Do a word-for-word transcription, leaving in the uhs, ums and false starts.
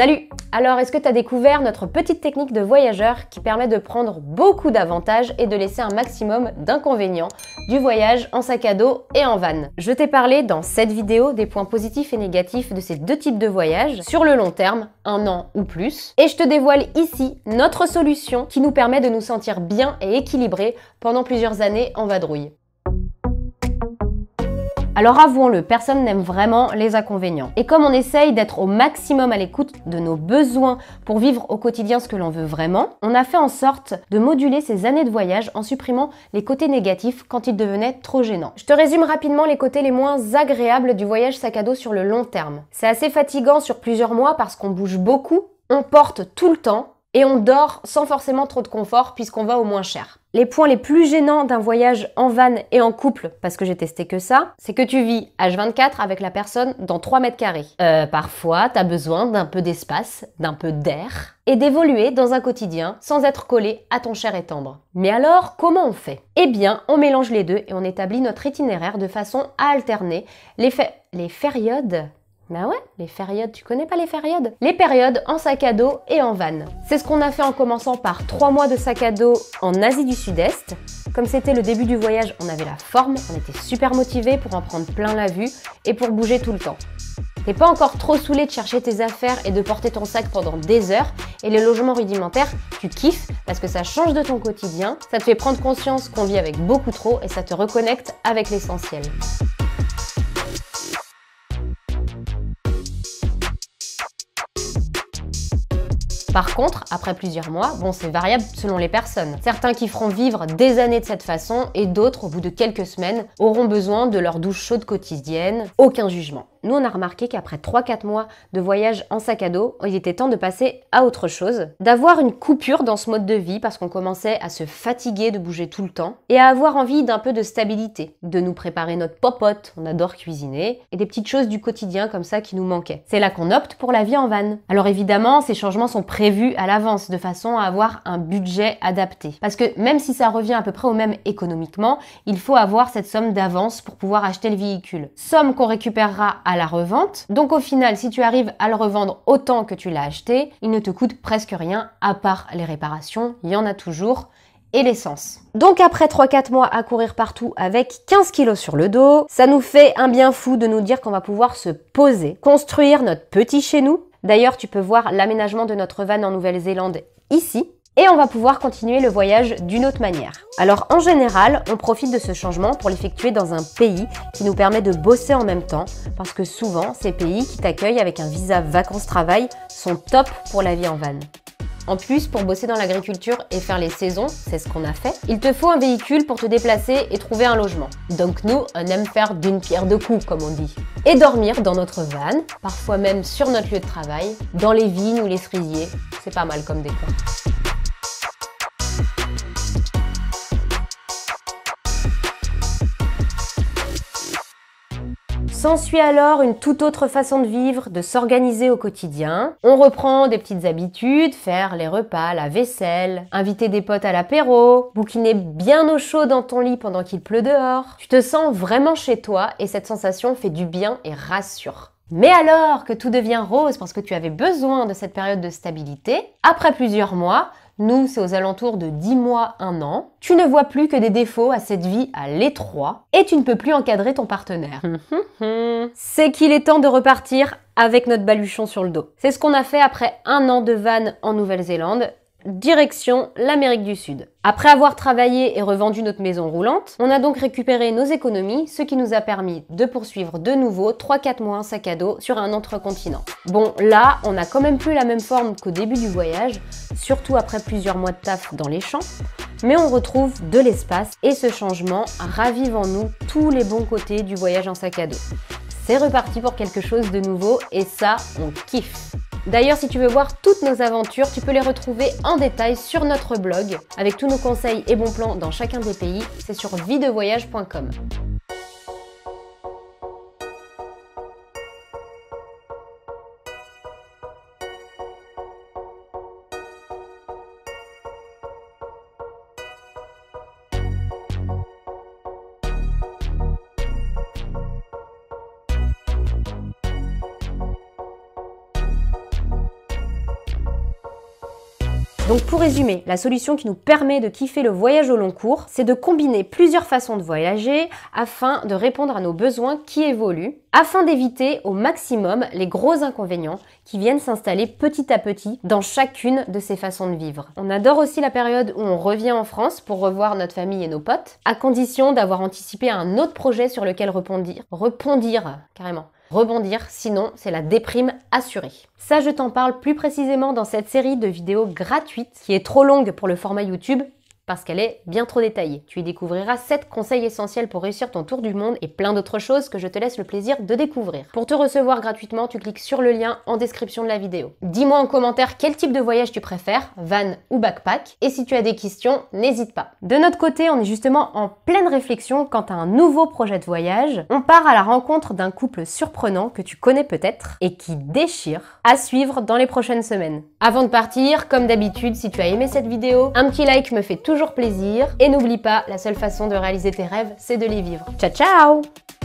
Salut! Alors, est-ce que tu as découvert notre petite technique de voyageur qui permet de prendre beaucoup d'avantages et de laisser un maximum d'inconvénients du voyage en sac à dos et en van? Je t'ai parlé dans cette vidéo des points positifs et négatifs de ces deux types de voyages sur le long terme, un an ou plus, et je te dévoile ici notre solution qui nous permet de nous sentir bien et équilibrés pendant plusieurs années en vadrouille. Alors avouons-le, personne n'aime vraiment les inconvénients. Et comme on essaye d'être au maximum à l'écoute de nos besoins pour vivre au quotidien ce que l'on veut vraiment, on a fait en sorte de moduler ces années de voyage en supprimant les côtés négatifs quand ils devenaient trop gênants. Je te résume rapidement les côtés les moins agréables du voyage sac à dos sur le long terme. C'est assez fatigant sur plusieurs mois parce qu'on bouge beaucoup, on porte tout le temps et on dort sans forcément trop de confort puisqu'on va au moins cher. Les points les plus gênants d'un voyage en van et en couple, parce que j'ai testé que ça, c'est que tu vis H vingt-quatre avec la personne dans trois mètres carrés. Euh, parfois, t'as besoin d'un peu d'espace, d'un peu d'air, et d'évoluer dans un quotidien sans être collé à ton cher et tendre. Mais alors, comment on fait? Eh bien, on mélange les deux et on établit notre itinéraire de façon à alterner les, fa- les périodes. Ben ouais, les périodes, tu connais pas les périodes? Les périodes en sac à dos et en van. C'est ce qu'on a fait en commençant par trois mois de sac à dos en Asie du Sud-Est. Comme c'était le début du voyage, on avait la forme, on était super motivés pour en prendre plein la vue et pour bouger tout le temps. T'es pas encore trop saoulé de chercher tes affaires et de porter ton sac pendant des heures, et les logements rudimentaires, tu kiffes parce que ça change de ton quotidien, ça te fait prendre conscience qu'on vit avec beaucoup trop et ça te reconnecte avec l'essentiel. Par contre, après plusieurs mois, bon, c'est variable selon les personnes. Certains kifferont vivre des années de cette façon et d'autres, au bout de quelques semaines, auront besoin de leur douche chaude quotidienne. Aucun jugement. Nous, on a remarqué qu'après trois quatre mois de voyage en sac à dos, il était temps de passer à autre chose, d'avoir une coupure dans ce mode de vie parce qu'on commençait à se fatiguer de bouger tout le temps et à avoir envie d'un peu de stabilité, de nous préparer notre popote, on adore cuisiner, et des petites choses du quotidien comme ça qui nous manquaient. C'est là qu'on opte pour la vie en van. Alors évidemment, ces changements sont prévus à l'avance de façon à avoir un budget adapté. Parce que même si ça revient à peu près au même économiquement, il faut avoir cette somme d'avance pour pouvoir acheter le véhicule. Somme qu'on récupérera à la revente. Donc au final, si tu arrives à le revendre autant que tu l'as acheté, il ne te coûte presque rien, à part les réparations, il y en a toujours, et l'essence. Donc après trois quatre mois à courir partout avec quinze kilos sur le dos, ça nous fait un bien fou de nous dire qu'on va pouvoir se poser, construire notre petit chez nous. D'ailleurs, tu peux voir l'aménagement de notre van en Nouvelle-Zélande ici. Et on va pouvoir continuer le voyage d'une autre manière. Alors en général, on profite de ce changement pour l'effectuer dans un pays qui nous permet de bosser en même temps, parce que souvent, ces pays qui t'accueillent avec un visa vacances-travail sont top pour la vie en van. En plus, pour bosser dans l'agriculture et faire les saisons, c'est ce qu'on a fait, il te faut un véhicule pour te déplacer et trouver un logement. Donc nous, on aime faire d'une pierre deux coups, comme on dit. Et dormir dans notre van, parfois même sur notre lieu de travail, dans les vignes ou les cerisiers. C'est pas mal comme décor. S'ensuit alors une toute autre façon de vivre, de s'organiser au quotidien. On reprend des petites habitudes, faire les repas, la vaisselle, inviter des potes à l'apéro, bouquiner bien au chaud dans ton lit pendant qu'il pleut dehors. Tu te sens vraiment chez toi et cette sensation fait du bien et rassure. Mais alors que tout devient rose parce que tu avais besoin de cette période de stabilité, après plusieurs mois, nous, c'est aux alentours de dix mois, un an. Tu ne vois plus que des défauts à cette vie à l'étroit et tu ne peux plus encadrer ton partenaire. C'est qu'il est temps de repartir avec notre baluchon sur le dos. C'est ce qu'on a fait après un an de van en Nouvelle-Zélande. Direction l'Amérique du Sud. Après avoir travaillé et revendu notre maison roulante, on a donc récupéré nos économies, ce qui nous a permis de poursuivre de nouveau trois quatre mois en sac à dos sur un autre continent. Bon, là, on n'a quand même plus la même forme qu'au début du voyage, surtout après plusieurs mois de taf dans les champs, mais on retrouve de l'espace et ce changement ravive en nous tous les bons côtés du voyage en sac à dos. C'est reparti pour quelque chose de nouveau et ça, on kiffe. D'ailleurs, si tu veux voir toutes nos aventures, tu peux les retrouver en détail sur notre blog, avec tous nos conseils et bons plans dans chacun des pays. C'est sur vie de voyage point com. Donc pour résumer, la solution qui nous permet de kiffer le voyage au long cours, c'est de combiner plusieurs façons de voyager afin de répondre à nos besoins qui évoluent, afin d'éviter au maximum les gros inconvénients qui viennent s'installer petit à petit dans chacune de ces façons de vivre. On adore aussi la période où on revient en France pour revoir notre famille et nos potes, à condition d'avoir anticipé un autre projet sur lequel rebondir. Rebondir, carrément. Rebondir, sinon c'est la déprime assurée. Ça, je t'en parle plus précisément dans cette série de vidéos gratuites qui est trop longue pour le format YouTube, parce qu'elle est bien trop détaillée. Tu y découvriras sept conseils essentiels pour réussir ton tour du monde et plein d'autres choses que je te laisse le plaisir de découvrir. Pour te recevoir gratuitement, tu cliques sur le lien en description de la vidéo. Dis-moi en commentaire quel type de voyage tu préfères, van ou backpack, et si tu as des questions, n'hésite pas. De notre côté, on est justement en pleine réflexion quant à un nouveau projet de voyage. On part à la rencontre d'un couple surprenant que tu connais peut-être et qui déchire, à suivre dans les prochaines semaines. Avant de partir, comme d'habitude, si tu as aimé cette vidéo, un petit like me fait toujours plaisir. Et n'oublie pas, la seule façon de réaliser tes rêves, c'est de les vivre. Ciao, ciao!